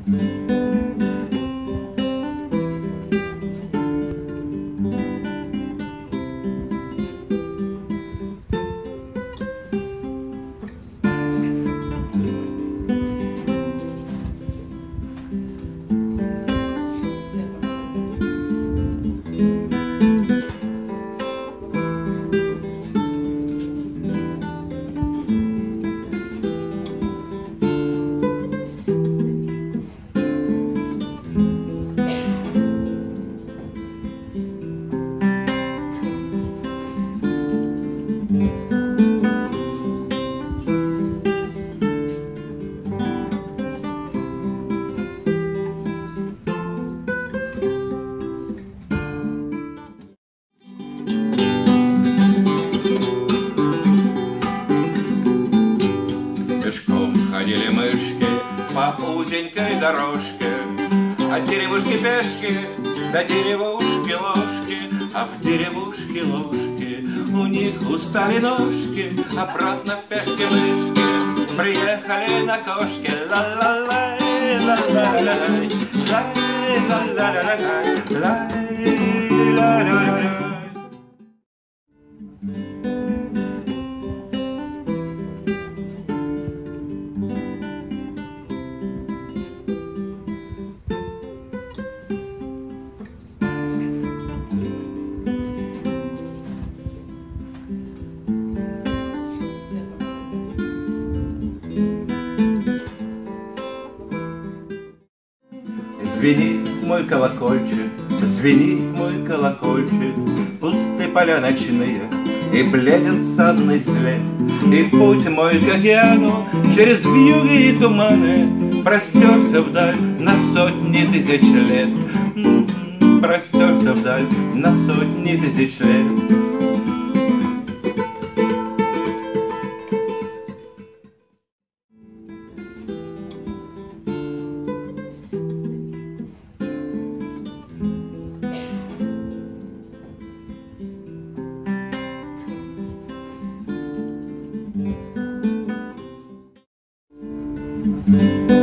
Пешком ходили мышки по узенькой дорожке, от деревушки пешки до деревушки ложки, а в деревушке ложки у них устали ножки, обратно в пешке мышки приехали на кошке. Ла-ла-лай, ла-ла-ла-лай, лай-ла-ла-ла-лай, лай-ла-ла-ла-лай. Звенит мой колокольчик, звенит мой колокольчик, пусты поля ночные, и бледен садный след, и путь мой к океану через вьюги и туманы простерся вдаль на сотни тысяч лет, простерся вдаль на сотни тысяч лет. Mm-hmm.